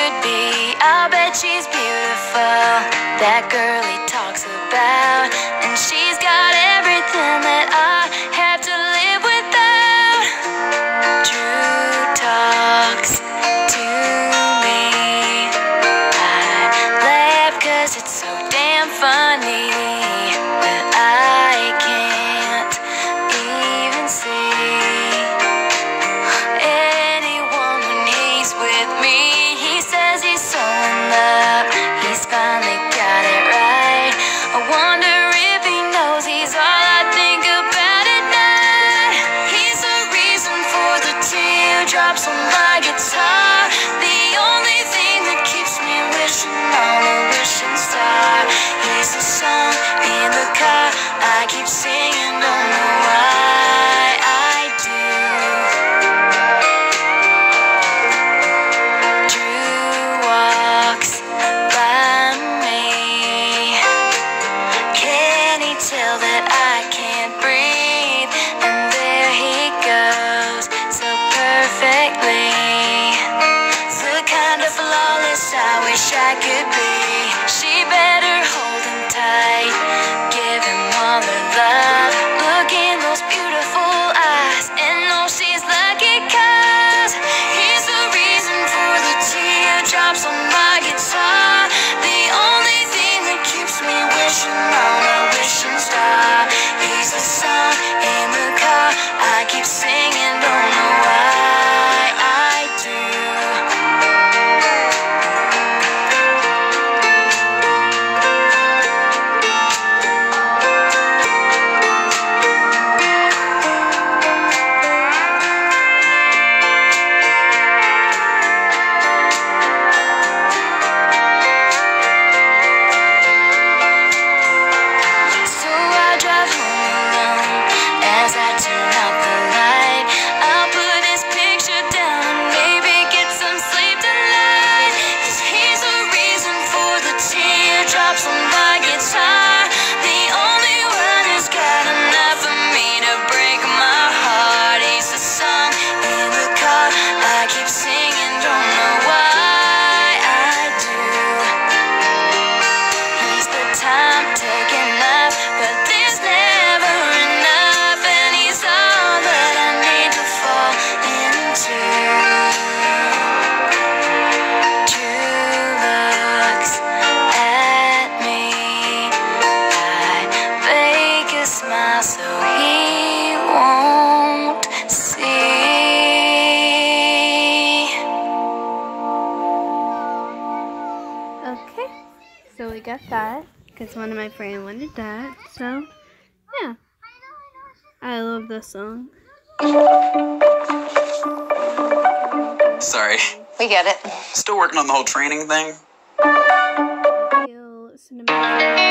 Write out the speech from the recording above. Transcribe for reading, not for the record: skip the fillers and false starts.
could be. I'll bet she's beautiful, that girl he talks about, and she's got everything that I have to live without. Drew talks to me. I laugh 'cause it's so damn funny that I can't even see anyone when he's with me. He says he's so in love, he's finally got it right. I wonder if he knows he's all I think about at night. He's the reason for the teardrops on my guitar, the only thing that keeps me wishing on a wishing star. He's the song in the car I keep singing, don't know why I do. Drew walks by me. Can he tell that I can't breathe? And there he goes, so perfectly. The kind of flawless I wish I could be. She better hold him tight, give him all her love. Look in those beautiful eyes and know she's lucky 'cause he's the reason for the teardrops on my guitar, the only thing that keeps me wishing on a wishing star. He's the song in the car I keep singing, don't know why I do. So I drive home alone as I turn out the light. I'll put his picture down and maybe get some sleep tonight. 'Cause he's the reason for the teardrops on my guitar, the only one who's got enough for me to break my heart. He's the song in the car I keep singing, don't know why I do. He's the time taking up, but there's never enough, and he's all that I need to fall into. Drew looks at me. I fake a smile so he won't see. Okay, so we got that because one of my friends wanted that. So, yeah, I love this song. Sorry, We get it. still working on the whole training thing. Feel cinematic.